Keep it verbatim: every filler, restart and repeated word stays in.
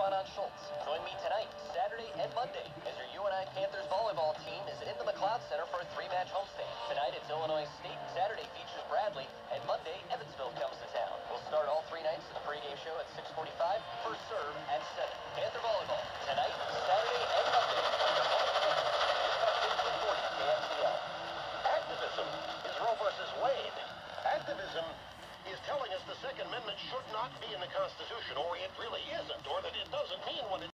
on Schultz. Join me tonight, Saturday, and Monday as your U N I Panthers volleyball team is in the McLeod Center for a three-match homestand. Tonight it's Illinois State, Saturday features Bradley, and Monday Evansville comes to town. We'll start all three nights of the pregame show at six forty-five, first serve at seven. Panther volleyball, tonight, Saturday, and Monday. Kxel. Activism is Roe versus Wade. Activism is telling us the Second Amendment should not be in the Constitution, or it really isn't, or that it doesn't mean what it